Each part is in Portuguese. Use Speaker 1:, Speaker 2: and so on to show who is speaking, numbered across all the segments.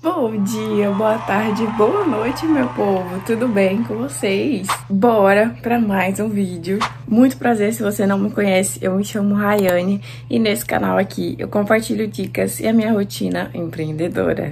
Speaker 1: Bom dia, boa tarde, boa noite, meu povo. Tudo bem com vocês? Bora para mais um vídeo. Muito prazer, se você não me conhece, eu me chamo Rayane e nesse canal aqui eu compartilho dicas e a minha rotina empreendedora.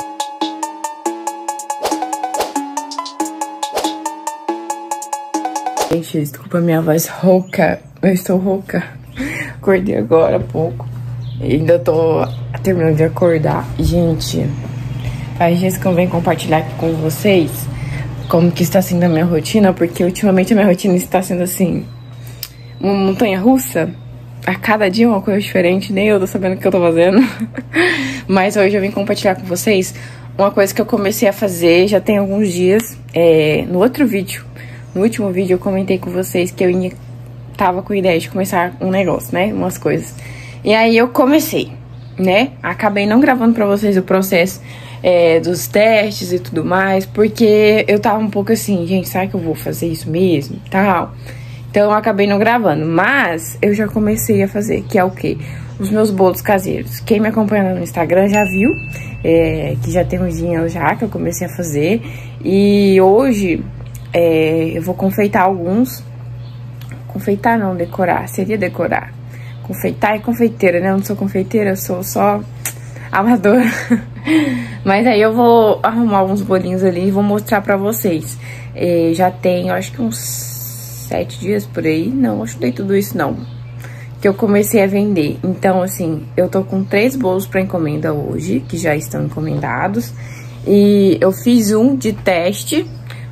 Speaker 1: Gente, desculpa minha voz rouca, eu estou rouca. Acordei agora há pouco, ainda tô terminando de acordar. Gente, faz dias que eu venho compartilhar aqui com vocês como que está sendo a minha rotina, porque ultimamente a minha rotina está sendo assim, uma montanha-russa. A cada dia uma coisa diferente, nem eu tô sabendo o que eu tô fazendo. Mas hoje eu vim compartilhar com vocês uma coisa que eu comecei a fazer já tem alguns dias. No último vídeo eu comentei com vocês que eu tava com a ideia de começar um negócio, né, umas coisas. E aí eu comecei, né, acabei não gravando pra vocês o processo dos testes e tudo mais, porque eu tava um pouco assim, gente, será que eu vou fazer isso mesmo, tal? Então eu acabei não gravando, mas eu já comecei a fazer, que é o quê? Os meus bolos caseiros. Quem me acompanha no Instagram já viu, que já tem uns dias já que eu comecei a fazer. E hoje eu vou confeitar alguns. Confeitar não, decorar, seria decorar. Confeitar é confeiteira, né? Eu não sou confeiteira, eu sou só amadora. Mas aí eu vou arrumar alguns bolinhos ali e vou mostrar pra vocês. Já tem, acho que uns 7 dias por aí. Não, acho que não tem tudo isso não, que eu comecei a vender. Então assim, eu tô com 3 bolos pra encomenda hoje, que já estão encomendados. E eu fiz um de teste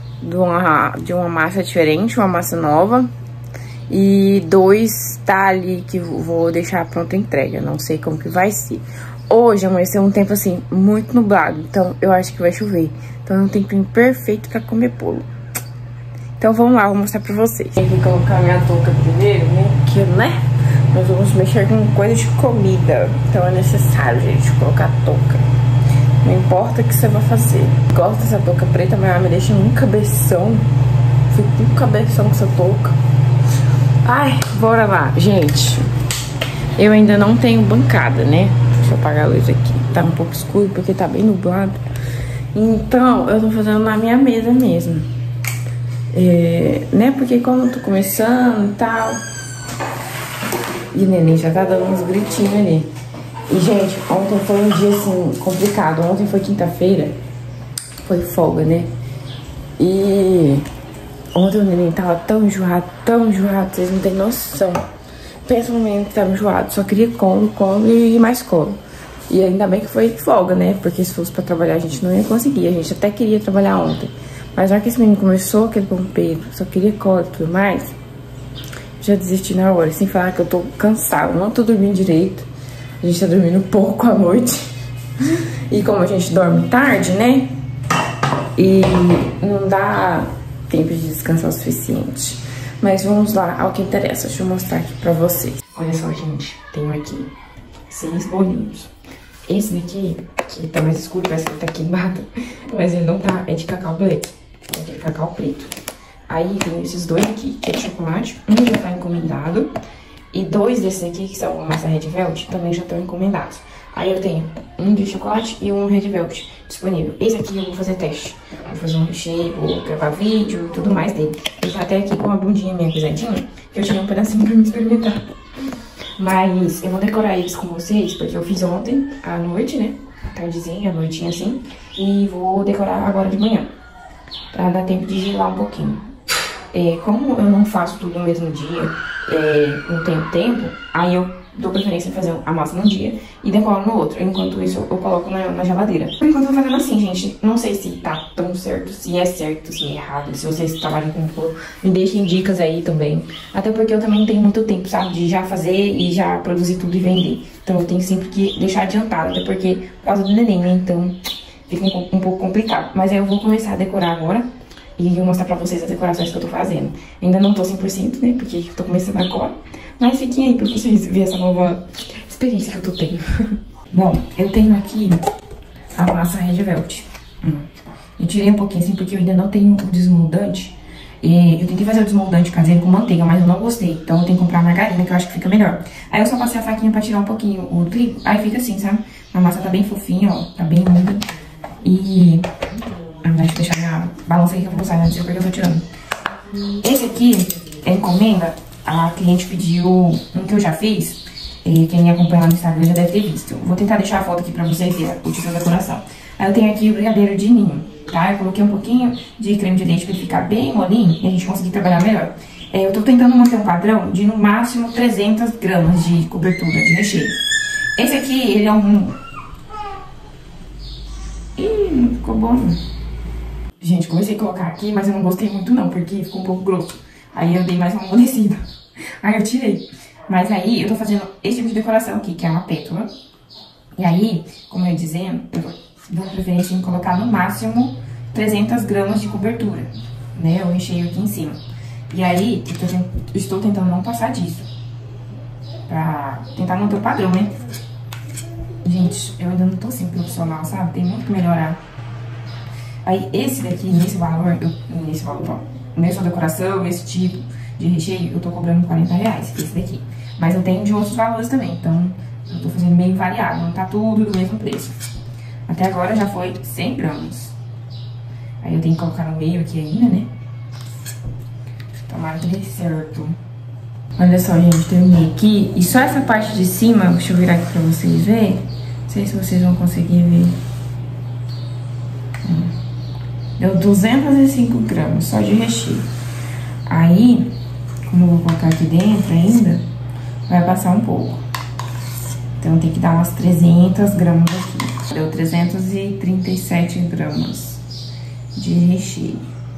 Speaker 1: de uma massa diferente, uma massa nova. E 2 tá ali que vou deixar pronta a entrega, não sei como que vai ser. Hoje amanheceu um tempo assim, muito nublado, então eu acho que vai chover. Então é um tempinho perfeito pra comer bolo. Então vamos lá, vou mostrar pra vocês. Tem que colocar minha touca primeiro, né? Nós vamos mexer com coisa de comida, então é necessário, gente, colocar a touca. Não importa o que você vai fazer. Gosto dessa touca preta, mas ela me deixa um cabeção. Fico com um cabeção com essa touca. Ai, bora lá, gente. Eu ainda não tenho bancada, né? Deixa eu apagar a luz aqui. Tá um pouco escuro porque tá bem nublado. Então, eu tô fazendo na minha mesa mesmo. Né? Porque como eu tô começando e tal. E o neném já tá dando uns gritinhos ali. E, gente, ontem foi um dia, assim, complicado. Ontem foi quinta-feira. Foi folga, né? E ontem o neném tava tão enjoado, vocês não tem noção. Pensa no menino que tava enjoado, só queria come e mais come. E ainda bem que foi folga, né? Porque se fosse pra trabalhar a gente não ia conseguir. A gente até queria trabalhar ontem. Mas na hora que esse menino começou aquele pompeiro, só queria cola e tudo mais, já desisti na hora. Sem falar que eu tô cansada, não tô dormindo direito. A gente tá dormindo pouco à noite. E como a gente dorme tarde, né? E não dá tempo de descansar o suficiente. Mas vamos lá ao que interessa. Deixa eu mostrar aqui pra vocês. Olha só, gente. Tenho aqui 6 bolinhos. Esse daqui, que tá mais escuro, parece que tá queimado. Mas ele não tá, é de cacau black. É de cacau preto. Aí tem esses 2 aqui, que é de chocolate. Um já tá encomendado. E 2 desses aqui, que são massa Red Velvet, também já estão encomendados. Aí eu tenho um de chocolate e um Red Velvet disponível. Esse aqui eu vou fazer teste. Vou fazer um recheio, vou gravar vídeo e tudo mais dele. Ele tá até aqui com uma bundinha meio coisadinha, que eu tinha um pedacinho pra me experimentar. Mas eu vou decorar eles com vocês, porque eu fiz ontem à noite, né? Tardezinha, à noitinha assim. E vou decorar agora de manhã, pra dar tempo de gelar um pouquinho. Como eu não faço tudo no mesmo dia, não tenho tempo, aí eu dou preferência em fazer a massa num dia e decoro no outro. Enquanto isso, eu coloco na geladeira. Por enquanto, eu tô fazendo assim, gente. Não sei se tá tão certo, se é errado. Se vocês trabalham com bolo, me deixem dicas aí também. Até porque eu também não tenho muito tempo, sabe? De já fazer e já produzir tudo e vender. Então, eu tenho sempre que deixar adiantado. Até porque, por causa do neném, né? Então, fica um pouco complicado. Mas aí eu vou começar a decorar agora. E vou mostrar pra vocês as decorações que eu tô fazendo. Ainda não tô 100%, né? Porque eu tô começando agora. Mas fiquem aí pra vocês verem essa nova experiência que eu tô tendo. Bom, eu tenho aqui a massa Red Velvet. Eu tirei um pouquinho assim porque eu ainda não tenho o desmoldante. Eu tentei fazer o desmoldante caseiro com manteiga, mas eu não gostei. Então eu tenho que comprar margarina, que eu acho que fica melhor. Aí eu só passei a faquinha pra tirar um pouquinho o trigo. Aí fica assim, sabe? A massa tá bem fofinha, ó. Tá bem úmida. E... na verdade, vou deixar minha balança aqui que eu vou usar, né? Não sei porque eu tô tirando. Esse aqui é encomenda. A cliente pediu um que eu já fiz. E quem me acompanha lá no Instagram já deve ter visto. Vou tentar deixar a foto aqui pra vocês verem o tipo da decoração. Aí eu tenho aqui o brigadeiro de ninho, tá? Eu coloquei um pouquinho de creme de leite pra ele ficar bem molinho e a gente conseguir trabalhar melhor. Eu tô tentando manter um padrão de no máximo 300 gramas de cobertura, de recheio. Esse aqui, ele é um... Ih, não ficou bom. Gente, comecei a colocar aqui, mas eu não gostei muito não, porque ficou um pouco grosso. Aí eu dei mais uma amolecida. Aí eu tirei. Mas aí eu tô fazendo esse tipo de decoração aqui, que é uma pétala. E aí, como eu ia dizendo, eu dou preferência em colocar no máximo 300 gramas de cobertura, né? Eu recheio aqui em cima. E aí, eu estou tentando não passar disso. Pra tentar manter o padrão, né? Gente, eu ainda não tô assim profissional, sabe? Tem muito que melhorar. Aí, esse daqui, nesse valor, nessa decoração, esse tipo de recheio, eu tô cobrando R$40, esse daqui. Mas eu tenho de outros valores também, então eu tô fazendo meio variado, não tá tudo do mesmo preço. Até agora já foi 100 gramas. Aí eu tenho que colocar no meio aqui ainda, né? Tomara que dê certo. Olha só, gente, terminei aqui. E só essa parte de cima, deixa eu virar aqui pra vocês verem. Não sei se vocês vão conseguir ver. Deu 205 gramas só de recheio. Aí, como eu vou colocar aqui dentro ainda, vai passar um pouco. Então tem que dar umas 300 gramas aqui. Deu 337 gramas de recheio.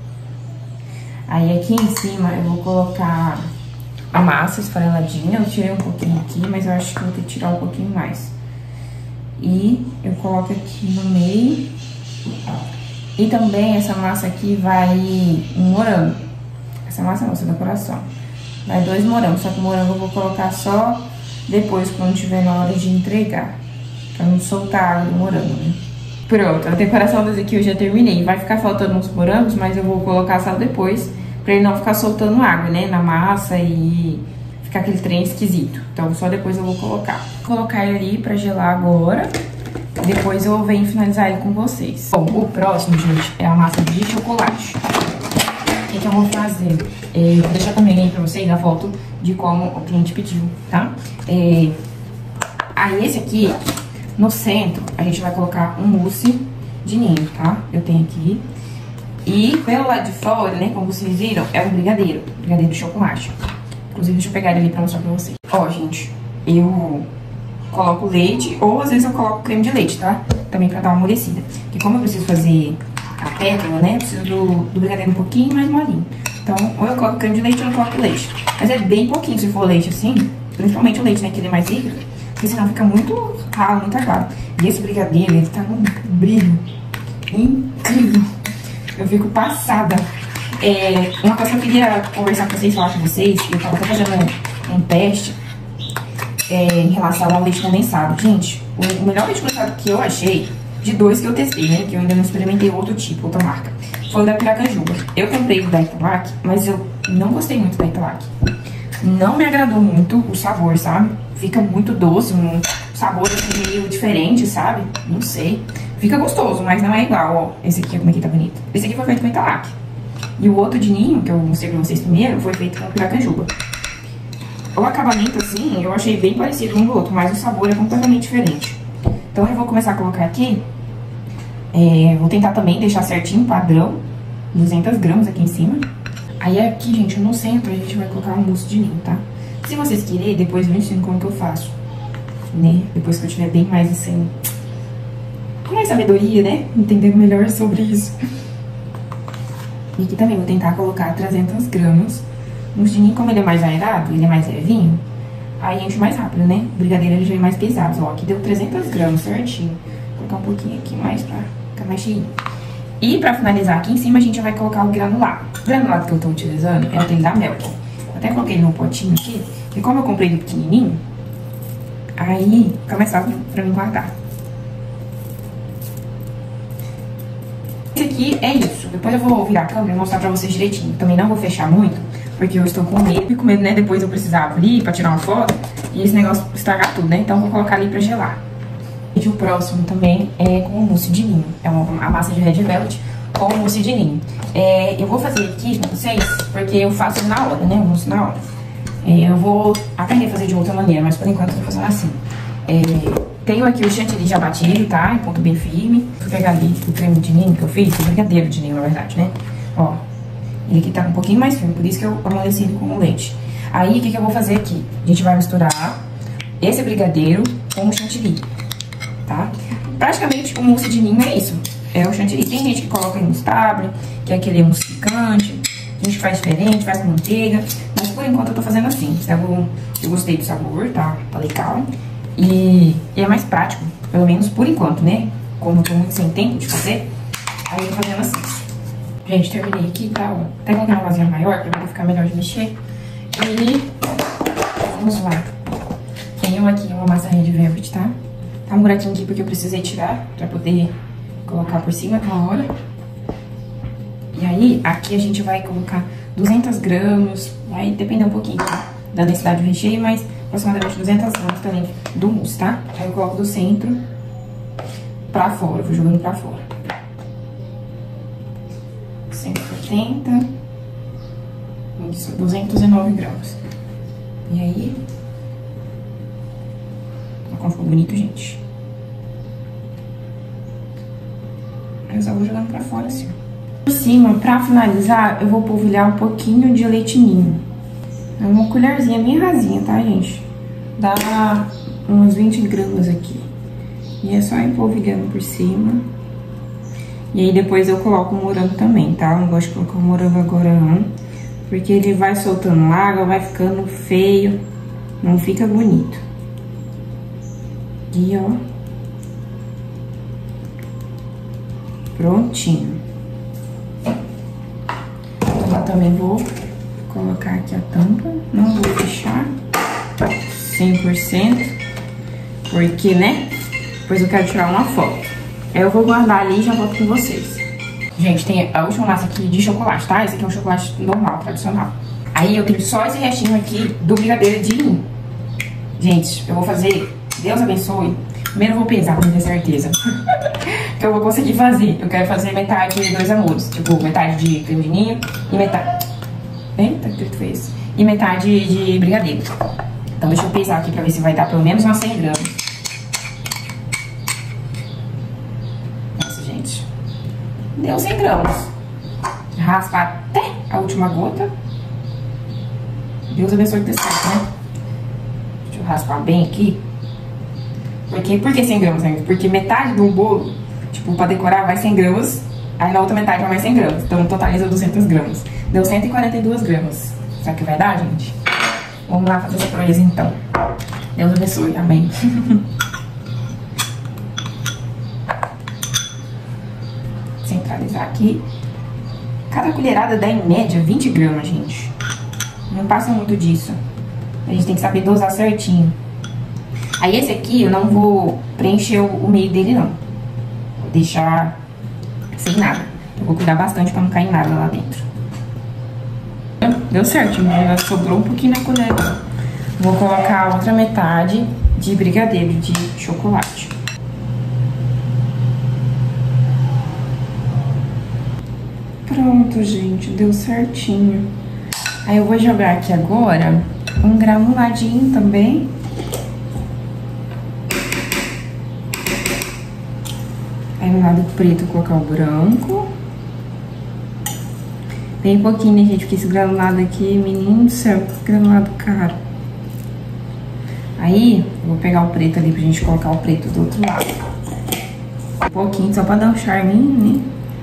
Speaker 1: Aí aqui em cima eu vou colocar a massa esfareladinha. Eu tirei um pouquinho aqui, mas eu acho que eu vou ter que tirar um pouquinho mais. E eu coloco aqui no meio. E também essa massa aqui vai um morango. Essa massa não, essa decoração. Vai 2 morangos, só que o morango eu vou colocar só depois, quando tiver na hora de entregar. Pra não soltar a água do morango, né? Pronto, a decoração desse aqui eu já terminei. Vai ficar faltando uns morangos, mas eu vou colocar só depois. Pra ele não ficar soltando água, né? Na massa e ficar aquele trem esquisito. Então só depois eu vou colocar. Vou colocar ele ali pra gelar agora. Depois eu venho finalizar ele com vocês. Bom, o próximo, gente, é a massa de chocolate. O que eu vou fazer? Vou deixar também aí pra vocês a foto de como o cliente pediu, tá? Aí esse aqui, no centro, a gente vai colocar um mousse de ninho, tá? Eu tenho aqui. E pelo lado de fora, né, como vocês viram, é um brigadeiro de chocolate. Inclusive, deixa eu pegar ele ali pra mostrar pra vocês. Ó, gente, eu coloco leite, ou às vezes eu coloco creme de leite, tá? Também pra dar uma amolecida. Porque como eu preciso fazer a pétala, né, eu preciso do brigadeiro um pouquinho mais molinho. Então, ou eu coloco creme de leite ou eu coloco leite. Mas é bem pouquinho se for leite assim, principalmente o leite, né, que ele é mais líquido. Porque senão fica muito ralo, muito aguado. E esse brigadeiro, ele tá num brilho incrível. Eu fico passada. Uma coisa que eu queria conversar com vocês, falar com vocês, eu tava até fazendo um teste em relação ao leite condensado. Gente, o melhor leite condensado que eu achei, de 2 que eu testei, né, que eu ainda não experimentei outro tipo, outra marca, foi o da Piracanjuba. Eu comprei o da Italac, mas eu não gostei muito da Italac. Não me agradou muito o sabor, sabe? Fica muito doce, um sabor assim, meio diferente, sabe? Não sei. Fica gostoso, mas não é igual, ó. Esse aqui, como é que tá bonito. Esse aqui foi feito com Italac. E o outro de ninho, que eu mostrei pra vocês primeiro, foi feito com Piracanjuba. O acabamento, assim, eu achei bem parecido um do outro, mas o sabor é completamente diferente. Então eu vou começar a colocar aqui. Vou tentar também deixar certinho, padrão. 200 gramas aqui em cima. Aí aqui, gente, no centro, a gente vai colocar um mousse de ninho, tá? Se vocês querem, depois eu ensino como que eu faço, né? Depois que eu tiver bem mais, assim, com mais sabedoria, né? Entendendo melhor sobre isso. E aqui também vou tentar colocar 300 gramas. O mousse de ninho, como ele é mais aerado, ele é mais levinho, aí enche mais rápido, né? O brigadeiro ele já é mais pesado. Ó, aqui deu 300 gramas certinho. Vou colocar um pouquinho aqui mais pra ficar mais cheio. E pra finalizar aqui em cima, a gente vai colocar o granulado. O granulado que eu tô utilizando é aquele da Melk. Até coloquei num potinho aqui, e como eu comprei do pequenininho, aí fica mais fácil pra mim guardar. Esse aqui é isso. Depois eu vou virar a câmera e mostrar pra vocês direitinho. Também não vou fechar muito, porque eu estou com medo. Fico com medo, né? Depois eu precisar abrir pra tirar uma foto e esse negócio estragar tudo, né? Então eu vou colocar ali pra gelar. E o próximo também é com mousse de ninho. É a massa de Red Velvet com mousse de ninho. Eu vou fazer aqui pra vocês, porque eu faço na hora, né? O mousse na hora. Eu vou aprender a fazer de outra maneira, mas por enquanto eu tô fazendo assim. Tenho aqui o chantilly já batido, tá? Em ponto bem firme. Vou pegar ali o creme de ninho que eu fiz, o brigadeiro de ninho, na verdade, né? Ó, ele aqui tá um pouquinho mais firme, por isso que eu amoleci ele com o leite. Aí, o que eu vou fazer aqui? A gente vai misturar esse brigadeiro com o chantilly, tá? Praticamente o mousse de ninho é isso. É o chantilly. Tem gente que coloca em mousse, que é aquele mousse picante. A gente faz diferente, faz com manteiga. Mas por enquanto eu tô fazendo assim. Eu gostei do sabor, tá legal. E é mais prático, pelo menos por enquanto, né? Como eu tô muito sem tempo de fazer, aí eu tô fazendo assim. Gente, terminei aqui, tá? Ó, até colocar uma vasilha maior pra poder ficar melhor de mexer. E vamos lá. Tenho aqui uma massa Red Velvet, tá? Tá um buraquinho aqui porque eu precisei tirar pra poder colocar por cima na hora. E aí, aqui a gente vai colocar 200 gramas, vai depender um pouquinho da densidade do recheio, mas aproximadamente 200 gramas também do mousse, tá? Aí eu coloco do centro pra fora, vou jogando pra fora. 180, isso, 209 gramas. E aí, olha como ficou bonito, gente. Eu só vou jogando pra fora assim. Por cima, pra finalizar, eu vou polvilhar um pouquinho de leite ninho. É uma colherzinha bem rasinha, tá, gente? Dá uns 20 gramas aqui. E é só ir polvilhando por cima. E aí depois eu coloco o morango também, tá? Eu não gosto de colocar o morango agora não. Porque ele vai soltando água, vai ficando feio. Não fica bonito. E ó. Prontinho. Eu também vou colocar aqui a tampa. Não vou fechar 100%. Porque, né? Depois eu quero tirar uma foto. Aí eu vou guardar ali e já volto com vocês. Gente, tem a última massa aqui de chocolate, tá? Esse aqui é um chocolate normal, tradicional. Aí eu tenho só esse restinho aqui do brigadeiro de ninho. Gente, eu vou fazer, Deus abençoe. Primeiro eu vou pesar pra ter certeza que eu vou conseguir fazer. Eu quero fazer metade de 2 amores. Tipo, metade de creme de ninho e metade... Eita, que foi isso? E metade de brigadeiro. Então deixa eu pesar aqui pra ver se vai dar pelo menos umas 100 gramas. Nossa, gente. Deu 100 gramas. Raspa até a última gota. Deus abençoe que dê certo, né? Deixa eu raspar bem aqui. Por que 100 gramas, gente? Porque metade do bolo, tipo, pra decorar vai 100 gramas. Aí na outra metade vai mais 100 gramas. Então totaliza 200 gramas. Deu 142 gramas. Será que vai dar, gente? Vamos lá fazer essa proeza, então. Deus abençoe. Amém. Centralizar aqui. Cada colherada dá em média 20 gramas, gente. Não passa muito disso. A gente tem que saber dosar certinho. Aí esse aqui eu não vou preencher o meio dele, não. Vou deixar sem nada. Eu vou cuidar bastante pra não cair nada lá dentro. Deu certo, né? Sobrou um pouquinho na colher. Vou colocar a outra metade de brigadeiro de chocolate. Pronto, gente. Deu certinho. Aí eu vou jogar aqui agora um granuladinho também. Aí no lado preto eu vou colocar o branco. Bem pouquinho, né, gente? Porque esse granulado aqui, menino do céu, que granulado caro. Aí, eu vou pegar o preto ali pra gente colocar o preto do outro lado. Um pouquinho, só pra dar um charminho, né?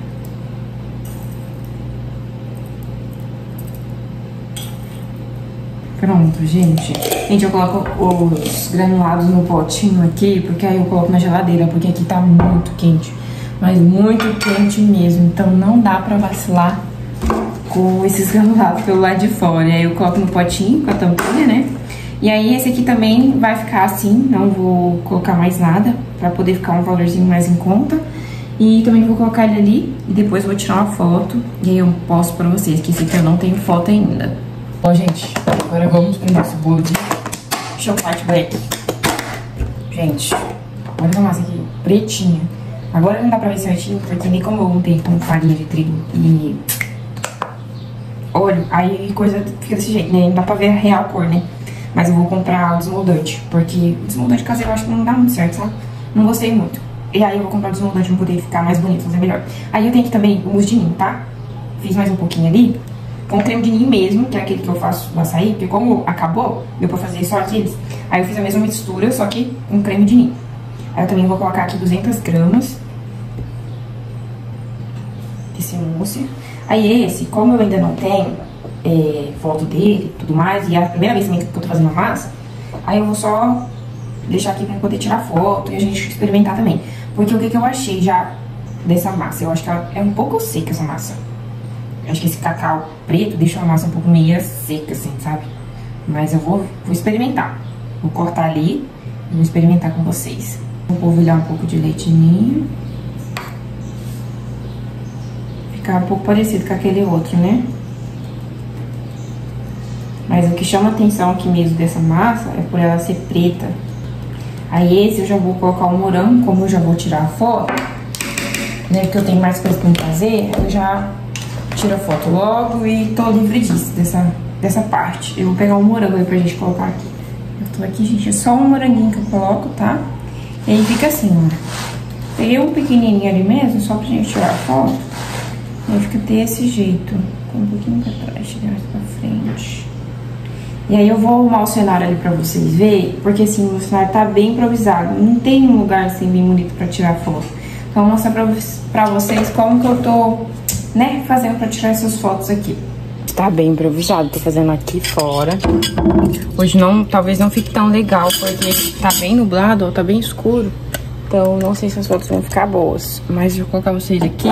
Speaker 1: Pronto, gente. Gente, eu coloco os granulados no potinho aqui, porque aí eu coloco na geladeira, porque aqui tá muito quente. Mas muito quente mesmo, então não dá pra vacilar com esses granulados pelo lado de fora. Aí eu coloco no potinho com a tampinha, né? E aí esse aqui também vai ficar assim, não vou colocar mais nada, pra poder ficar um valorzinho mais em conta. E também vou colocar ele ali e depois vou tirar uma foto e aí eu posto pra vocês, que esse aqui eu não tenho foto ainda. Bom, gente, agora vamos pro nosso bolo de chocolate black. Gente, Olha essa massa aqui, pretinha. Agora não dá pra ver certinho, porque nem como eu untei com farinha de trigo e óleo, aí coisa fica desse jeito, né? Não dá pra ver a real cor, né? Mas eu vou comprar o desmoldante, porque o desmoldante caseiro eu acho que não dá muito certo, sabe? Não gostei muito. E aí eu vou comprar o desmoldante pra poder ficar mais bonito, fazer melhor. Aí eu tenho aqui também o mousse de ninho, tá? Fiz mais um pouquinho ali, com creme de ninho mesmo, que é aquele que eu faço no açaí, porque como acabou, deu pra fazer só aqueles. Aí eu fiz a mesma mistura, só que com creme de ninho. Aí eu também vou colocar aqui 200 gramas desse mousse. Aí esse, como eu ainda não tenho foto dele e tudo mais, e é a primeira vez também que eu tô fazendo a massa, aí eu vou só deixar aqui pra poder tirar foto e a gente experimentar também. Porque o que eu achei já dessa massa? Eu acho que ela é um pouco seca, essa massa. Eu acho que esse cacau preto deixa a massa um pouco meio seca, assim, sabe? Mas eu vou experimentar. Vou cortar ali e vou experimentar com vocês. Vou polvilhar um pouco de leite ninho. Ficar um pouco parecido com aquele outro, né? Mas o que chama atenção aqui mesmo dessa massa é por ela ser preta. Aí esse eu já vou colocar o morango, como eu já vou tirar a foto, né? Porque eu tenho mais coisa pra me fazer, eu já tiro a foto logo e tô livre disso, dessa parte. Eu vou pegar um morango aí pra gente colocar aqui. Eu tô aqui, gente, é só um moranguinho que eu coloco, tá? E aí fica assim, ó. Peguei um pequenininho ali mesmo, só pra gente tirar a foto. Aí fica desse jeito, com um pouquinho pra trás, tirar mais pra frente. E aí eu vou arrumar o cenário ali pra vocês verem, porque assim, o cenário tá bem improvisado. Não tem um lugar assim bem bonito pra tirar foto. Então eu vou mostrar pra vocês como que eu tô, né, fazendo pra tirar essas fotos aqui. Tá bem improvisado, tô fazendo aqui fora. Hoje talvez não fique tão legal, porque tá bem nublado, ó, tá bem escuro. Então não sei se as fotos vão ficar boas. Mas eu vou colocar vocês aqui.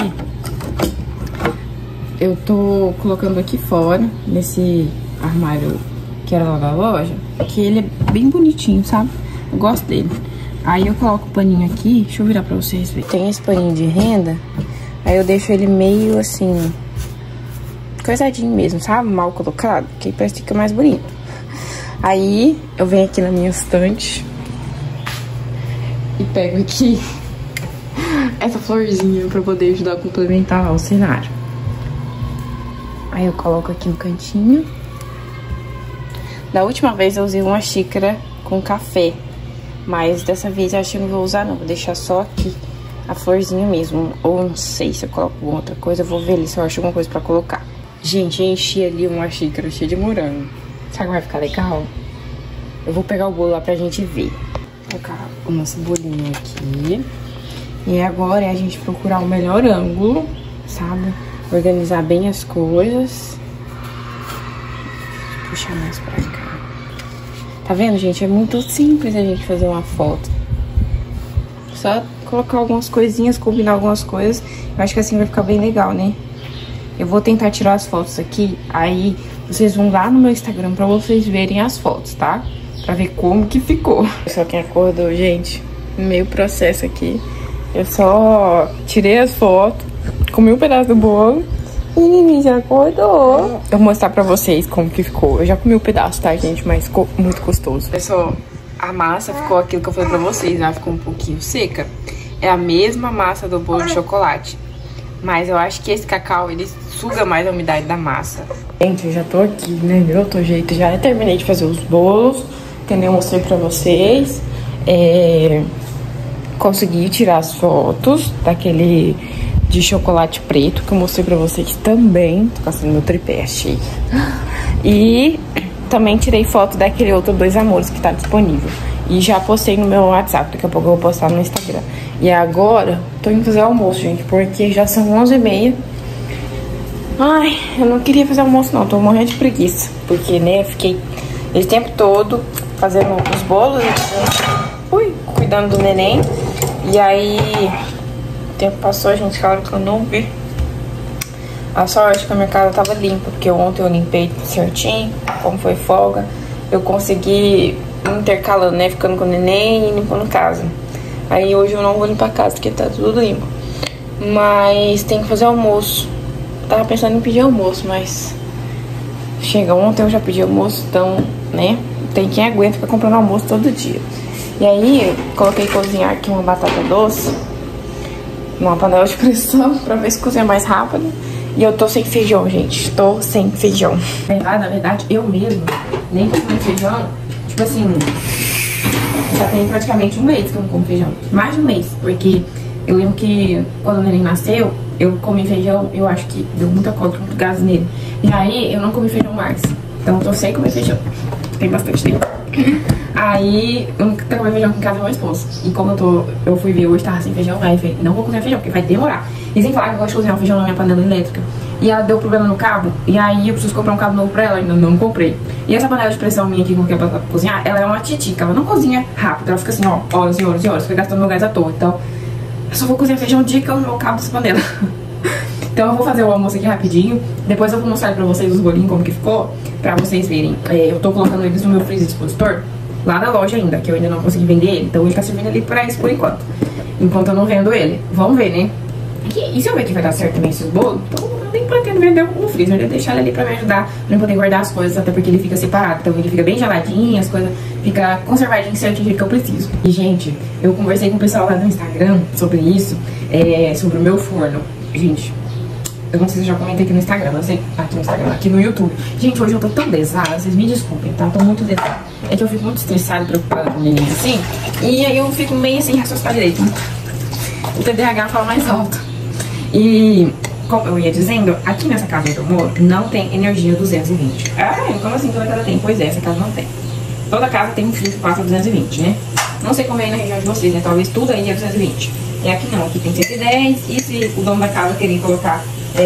Speaker 1: Eu tô colocando aqui fora, nesse armário que era lá da loja, que ele é bem bonitinho, sabe? Eu gosto dele. Aí eu coloco o paninho aqui, deixa eu virar pra vocês verem. Tem esse paninho de renda, aí eu deixo ele meio assim, coisadinho mesmo, sabe? Mal colocado, que parece que fica mais bonito. Aí eu venho aqui na minha estante e pego aqui essa florzinha pra poder ajudar a complementar o cenário. Aí eu coloco aqui no cantinho. Da última vez eu usei uma xícara com café, mas dessa vez eu acho que eu não vou usar não, vou deixar só aqui a florzinha mesmo. Ou não sei se eu coloco outra coisa, eu vou ver ali se eu acho alguma coisa pra colocar. Gente, eu enchi ali uma xícara cheia de morango. Será que vai ficar legal? Eu vou pegar o bolo lá pra gente ver. Vou colocar o nosso bolinho aqui. E agora é a gente procurar o melhor ângulo, sabe? Organizar bem as coisas. Puxar mais pra cá. Tá vendo, gente? É muito simples a gente fazer uma foto. Só colocar algumas coisinhas, combinar algumas coisas. Eu acho que assim vai ficar bem legal, né? Eu vou tentar tirar as fotos aqui. Aí vocês vão lá no meu Instagram pra vocês verem as fotos, tá? Pra ver como que ficou. Só quem acordou, gente, no meio processo aqui. Eu só tirei as fotos, comi um pedaço do bolo. E Nini já acordou. Eu vou mostrar pra vocês como que ficou. Eu já comi um pedaço, tá, gente? Mas ficou muito gostoso. Pessoal, a massa ficou aquilo que eu falei pra vocês. Ela ficou um pouquinho seca. É a mesma massa do bolo de chocolate. Mas eu acho que esse cacau, ele suga mais a umidade da massa. Gente, eu já tô aqui, né? De outro jeito. Já terminei de fazer os bolos. Entendeu? Eu mostrei pra vocês. Consegui tirar as fotos daquele de chocolate preto, que eu mostrei pra vocês também. Tô passando meu tripé, achei. E também tirei foto daquele outro Dois Amores que tá disponível. E já postei no meu WhatsApp, daqui a pouco eu vou postar no Instagram. E agora, tô indo fazer almoço, gente, porque já são 11h30. Ai, eu não queria fazer almoço não, tô morrendo de preguiça. Porque, né, eu fiquei esse tempo todo fazendo os bolos, cuidando do neném. E aí... O tempo passou, gente, claro que eu não vi. A sorte que a minha casa tava limpa, porque ontem eu limpei certinho, como foi folga. Eu consegui intercalando, né, ficando com o neném e limpando casa. Aí hoje eu não vou limpar a casa, porque tá tudo limpo. Mas tem que fazer almoço. Tava pensando em pedir almoço, mas... Chega, ontem eu já pedi almoço, então, né, tem quem aguenta ficar comprando almoço todo dia. E aí, coloquei cozinhar aqui uma batata doce numa panela de pressão pra ver se cozinha mais rápido. E eu tô sem feijão, gente. Tô sem feijão. Na verdade, eu mesmo nem comi feijão. Tipo assim, já tem praticamente um mês que eu não como feijão. Mais de um mês. Porque eu lembro que quando o neném nasceu, eu comi feijão. Eu acho que deu muita cólica, muito gás nele. E aí, eu não comi feijão mais. Então, eu tô sem comer feijão. Tem bastante tempo. Aí, eu nunca comi feijão aqui em casa do meu esposo. E como eu fui ver hoje, tava sem feijão, aí eu falei, não vou cozinhar feijão, porque vai demorar. E sem falar que eu gosto de cozinhar feijão na minha panela elétrica. E ela deu problema no cabo, e aí eu preciso comprar um cabo novo pra ela, ainda não comprei. E essa panela de pressão minha aqui, que eu pra cozinhar, ela é uma titica, ela não cozinha rápido, ela fica assim, ó, horas e horas e horas, fica gastando meu gás à toa. Então, eu só vou cozinhar feijão o dia que eu não cabo dessa panela. Então eu vou fazer o almoço aqui rapidinho. Depois eu vou mostrar pra vocês os bolinhos, como que ficou, pra vocês verem. Eu tô colocando eles no meu freezer expositor, lá na loja ainda, que eu ainda não consegui vender ele. Então ele tá servindo ali pra isso por enquanto. Enquanto eu não vendo ele. Vamos ver, né? E se eu ver que vai dar certo também esses bolos, então eu nem pretendo vender no freezer, deixar ele ali pra me ajudar, pra eu poder guardar as coisas, até porque ele fica separado. Então ele fica bem geladinho, as coisas ficam conservadinhas certinho do jeito que eu preciso. E gente, eu conversei com o pessoal lá no Instagram sobre isso, sobre o meu forno. Gente, eu não sei se eu já comentei aqui no Instagram, não sei, aqui no Instagram, aqui no YouTube. Gente, hoje eu tô tão lesada, vocês me desculpem, tá? Eu tô muito lesada. É que eu fico muito estressada, preocupada com o neném assim, e aí eu fico meio assim, raciocinar direito. O TDAH fala mais alto. E, como eu ia dizendo, aqui nessa casa onde eu moro, não tem energia 220. Ah, como assim toda casa tem? Pois é, essa casa não tem. Toda casa tem um fio que passa 220, né? Não sei como é aí na região de vocês, né? Talvez tudo aí é 220. E aqui não, aqui tem 110. E se o dono da casa querer colocar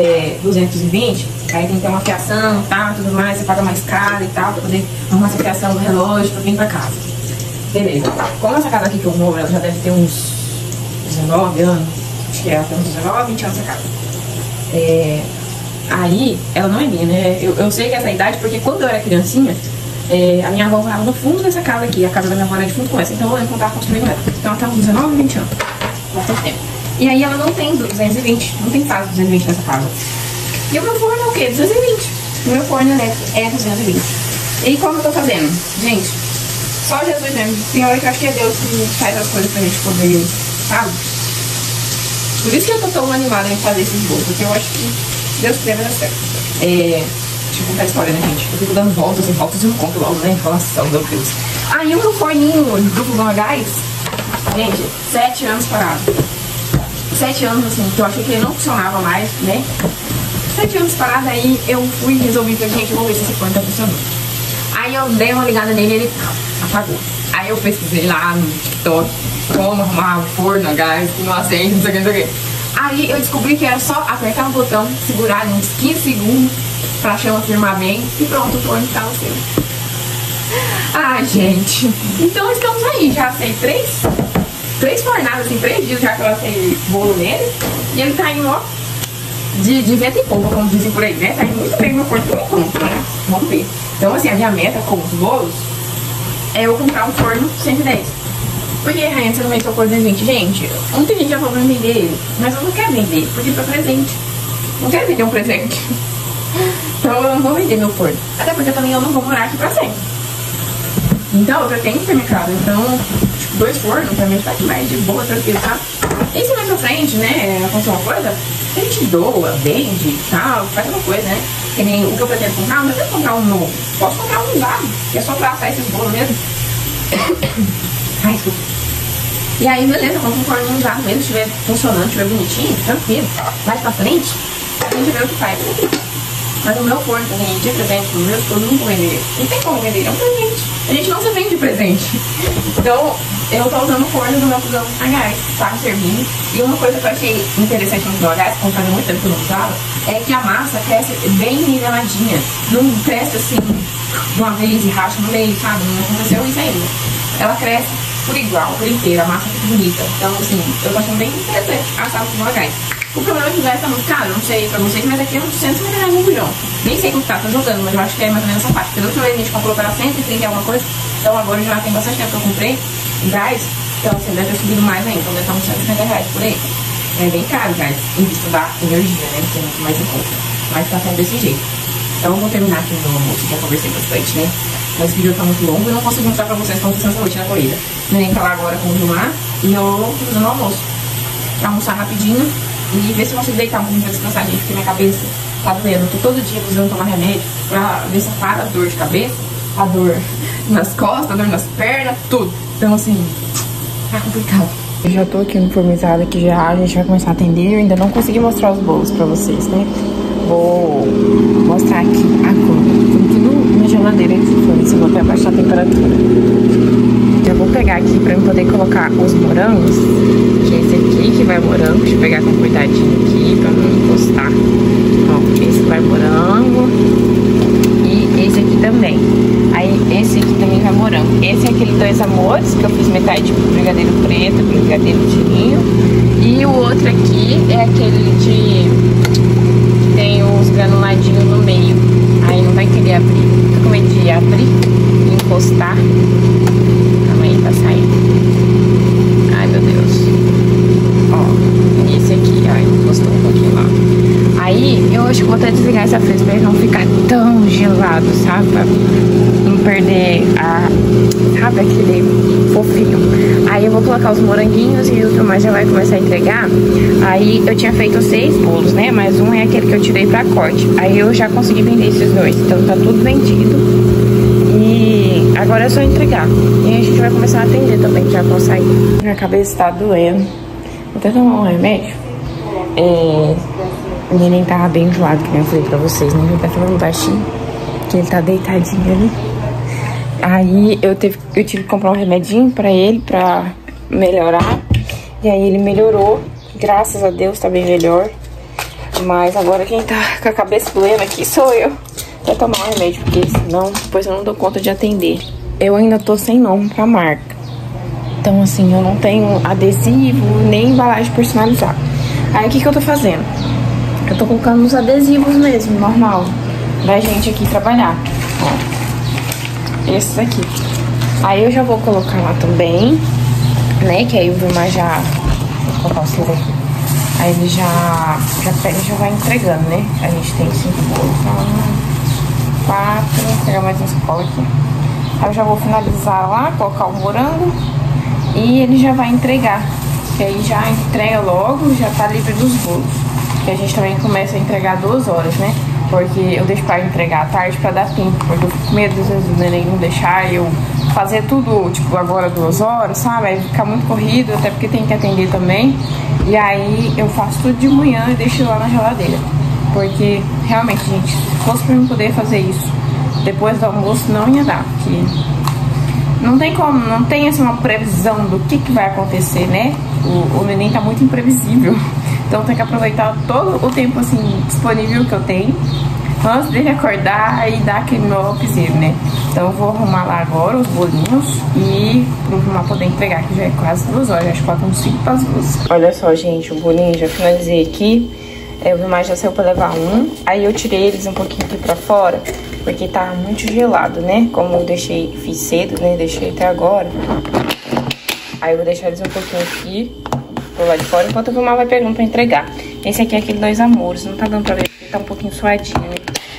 Speaker 1: 220, aí tem que ter uma fiação, tá, tudo mais, você paga mais caro e tal, pra poder arrumar essa fiação do relógio pra vir pra casa. Beleza. Como essa casa aqui que eu moro, ela já deve ter uns 19 anos, acho que ela tem uns 19, 20 anos essa casa. Aí, ela não é minha, né? Eu sei que essa idade, porque quando eu era criancinha, a minha avó morava no fundo dessa casa aqui, a casa da minha avó era de fundo com essa, então eu lembro quando tava construindo ela. Então ela tá uns 19, 20 anos, bastante tempo. E aí ela não tem 220, não tem fase 220 nessa casa. E o meu forno é o quê? 220. O meu forno elétrico é 220. E como eu tô fazendo? Gente, só Jesus mesmo. Tem hora que eu acho que é Deus que faz as coisas pra gente poder, sabe? Por isso que eu tô tão animada em fazer esses bolos, porque eu acho que Deus quiser vai dar certo. Deixa eu contar a história, né, gente? Eu fico dando voltas e voltas e não conto logo, né? Nossa, meu Deus. Aí o meu forninho do fogão a gás, gente, 7 anos parado. 7 anos, assim, que eu achei que ele não funcionava mais, né? 7 anos parado, aí eu fui e resolvi, gente, vamos ver se esse forno tá funcionando. Aí eu dei uma ligada nele e ele apagou. Aí eu pesquisei lá no TikTok como arrumar um forno a gás que não acende, não sei o que, não sei o que. Aí eu descobri que era só apertar um botão, segurar uns 15 segundos pra chama firmar bem e pronto, o forno tava seu. Ai, gente. Então estamos aí, já sei 3 fornadas, assim, 3 dias já que eu assei bolo nele. E ele tá indo, ó, de vento em polpa, como dizem por aí, né? Tá indo muito bem no forno, por enquanto, né? Vamos ver. Então, assim, a minha meta com os bolos é eu comprar um forno 110. Porque, Rainha, você não vendeu por 220. Gente, muita gente já falou pra vender ele, mas eu não quero vender, porque foi presente. Não quero vender um presente. Então eu não vou vender meu forno. Até porque também eu não vou morar aqui pra sempre. Então eu pretendo ter minha casa. Então, tipo, 2 fornos pra mim tá demais, de boa, tranquilo, tá? E se mais pra frente, né, acontecer uma coisa, a gente doa, vende e tal, faz uma coisa, né? Que nem o que eu pretendo comprar, não pretendo comprar um novo. Posso comprar um usado, que é só pra assar esses bolos mesmo. Ai, desculpa. E aí, beleza, quando o forno usado mesmo, estiver funcionando, estiver bonitinho, tranquilo. Mais pra frente, a gente vê o que faz. Mas o meu forno também, de presente, o meu esposo não vou vender. Não tem como vender, é um presente. A gente não se vende presente. Então, eu tô usando o forno do meu fogão a gás, tá servindo. E uma coisa que eu achei interessante no fogão a gás, como fazia muito tempo que eu não usava, é que a massa cresce bem niveladinha. Não cresce assim, de uma vez e racha no meio, sabe? Não aconteceu isso ainda. Ela cresce por igual, por inteiro, a massa fica bonita. Então, assim, eu tô achando bem interessante assar o fogão a gás. O problema é que o gás tá muito caro, não sei pra vocês, mas aqui é uns 150 reais no bujão. Nem sei quanto tá jogando, mas eu acho que é mais ou menos essa parte. Porque da última vez a gente comprou para 130 e alguma coisa, então agora já tem bastante tempo que eu comprei gás, então assim, deve ter subido mais ainda, então deve estar uns 150 reais por aí. É bem caro o gás, em vista da energia, né, que é muito mais em conta. Mas tá sendo desse jeito. Então eu vou terminar aqui meu almoço, já conversei bastante, né? Mas esse vídeo tá muito longo e eu não consigo mostrar pra vocês como funciona essa rotina corrida. Nem pra lá agora com o Gilmar e eu fazendo o almoço. Pra almoçar rapidinho e ver se eu consigo deitar um pouquinho pra descansar, gente, porque minha cabeça tá doendo. Eu tô todo dia precisando tomar remédio pra ver se para a dor de cabeça, a dor nas costas, a dor nas pernas, tudo. Então assim, tá complicado. Eu já tô aqui uniformizada, aqui já a gente vai começar a atender. Eu ainda não consegui mostrar os bolos pra vocês, né? Vou mostrar aqui agora. Tem tudo na geladeira que se for, isso eu vou até abaixar a temperatura. Já vou pegar aqui pra eu poder colocar os morangos, que é esse aqui que vai morango. Deixa eu pegar com cuidadinho aqui pra não encostar. Ó, esse vai morango e esse aqui também. Aí esse aqui também vai morango. Esse é aquele dois amores que eu fiz metade com brigadeiro preto, brigadeiro de ninho. E o outro aqui é aquele de... tem os granuladinhos no meio. Aí não vai querer abrir. Tô com medo de abrir e encostar. Calma aí, tá saindo. Ai, meu Deus. Ó, esse aqui, ó, encostou um pouquinho lá. Aí, eu acho que vou até desligar essa fresa pra ele não ficar tão gelado, sabe? Pra não perder a... sabe, aquele fofinho. Aí eu vou colocar os moranguinhos e o Gilmar já vai começar a entregar. Aí eu tinha feito 6 bolos, né? Mas um é aquele que eu tirei pra corte. Aí eu já consegui vender esses dois. Então tá tudo vendido. E agora é só entregar. E aí a gente vai começar a atender também, já vão sair. Minha cabeça tá doendo. Vou até tomar um remédio. O neném tava bem enjoado, que eu falei pra vocês, né? Ele tá falando baixinho, que ele tá deitadinho ali. Aí eu tive que comprar um remedinho pra ele, pra melhorar. E aí ele melhorou, graças a Deus, tá bem melhor. Mas agora quem tá com a cabeça doendo aqui sou eu. Vou tomar um remédio, porque senão depois eu não dou conta de atender. Eu ainda tô sem nome pra marca. Então assim, eu não tenho adesivo, nem embalagem personalizada. Aí o que eu tô fazendo? Eu tô colocando nos adesivos mesmo, normal, da gente aqui trabalhar. Ó, esses aqui. Aí eu já vou colocar lá também, né? Que aí o Gilmar já... vou colocar o seu aqui. Aí ele já pega e já vai entregando, né? A gente tem 5 bolos. 4, vou pegar mais uns cola aqui. Aí eu já vou finalizar lá, colocar o morango. E ele já vai entregar. Que aí já entrega logo, já tá livre dos bolos. Que a gente também começa a entregar 2 horas, né? Porque eu deixo pra entregar à tarde pra dar tempo. Porque eu fico com medo, às vezes, do neném não deixar eu fazer tudo, tipo, agora 2 horas, sabe? Aí fica muito corrido, até porque tem que atender também. E aí eu faço tudo de manhã e deixo lá na geladeira. Porque, realmente, gente, se fosse pra eu poder fazer isso depois do almoço, não ia dar. Porque não tem como, não tem assim, uma previsão do que vai acontecer, né? O neném tá muito imprevisível. Então tem que aproveitar todo o tempo assim disponível que eu tenho antes dele acordar e dar aquele meu upzinho, né? Então eu vou arrumar lá agora os bolinhos e pro Gilmar poder entregar, que já é quase 2 horas, acho que faltam 5 para as 2. Olha só, gente, o bolinho já finalizei aqui. O Gilmar já saiu pra levar um. Aí eu tirei eles um pouquinho aqui pra fora, porque tá muito gelado, né? Como eu fiz cedo, né? Deixei até agora. Aí eu vou deixar eles um pouquinho aqui pro lado de fora, enquanto o Gilmar vai pegando pra entregar. Esse aqui é aquele 2 amores, não tá dando pra ver porque tá um pouquinho suadinho, né?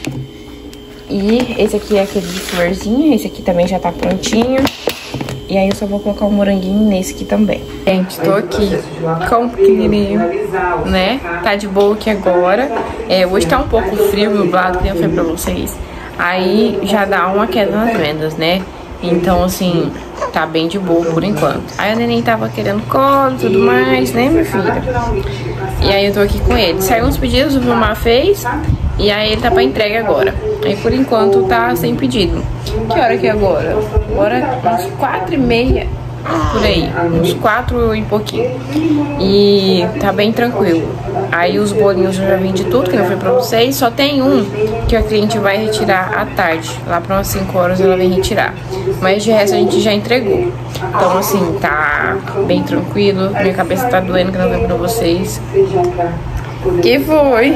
Speaker 1: E esse aqui é aquele de florzinha, esse aqui também já tá prontinho. E aí eu só vou colocar um moranguinho nesse aqui também. Gente, tô aqui com o pequenininho, né? Tá de boa aqui agora. Hoje tá um pouco frio, nublado, que eu falei pra vocês. Aí já dá uma queda nas vendas, né? Então, assim, tá bem de boa por enquanto. Aí a neném tava querendo colo e tudo mais, né, minha filha? E aí eu tô aqui com ele. Saiu uns pedidos, o Gilmar fez. E aí ele tá pra entrega agora. Aí por enquanto tá sem pedido. Que hora que é agora? Agora umas 4h30, por aí. Uns 4 e pouquinho. E tá bem tranquilo. Aí os bolinhos eu já vendi tudo, que eu falei pra vocês. Só tem um que a cliente vai retirar à tarde. Lá pra umas 5 horas ela vem retirar. Mas de resto a gente já entregou. Então assim, tá bem tranquilo. Minha cabeça tá doendo, que eu não falei pra vocês. Que foi?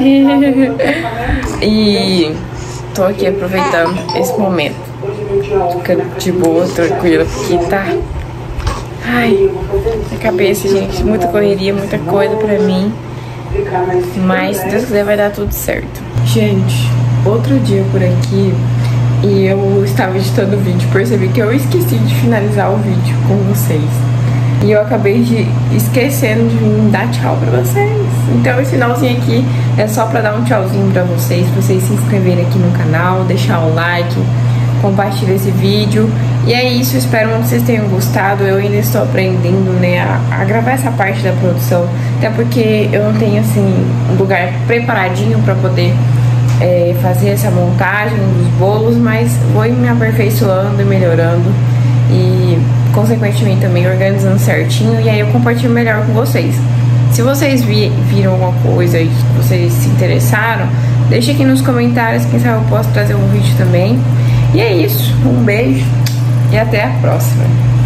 Speaker 1: E tô aqui aproveitando esse momento. Ficando de boa, tranquila, porque tá... ai, a cabeça, gente, muita correria, muita coisa pra mim. Mas se Deus quiser vai dar tudo certo. Gente, outro dia por aqui e eu estava editando o vídeo, percebi que eu esqueci de finalizar o vídeo com vocês. E eu acabei de esquecendo de vir dar tchau pra vocês. Então esse finalzinho aqui é só pra dar um tchauzinho pra vocês se inscreverem aqui no canal, deixar o like, compartilhar esse vídeo. E é isso, espero que vocês tenham gostado. Eu ainda estou aprendendo, né, a gravar essa parte da produção, até porque eu não tenho, assim, um lugar preparadinho pra poder fazer essa montagem dos bolos, mas vou me aperfeiçoando e melhorando e, consequentemente, também organizando certinho, e aí eu compartilho melhor com vocês. Se vocês viram alguma coisa e vocês se interessaram, deixe aqui nos comentários, quem sabe eu posso trazer um vídeo também. E é isso, um beijo e até a próxima.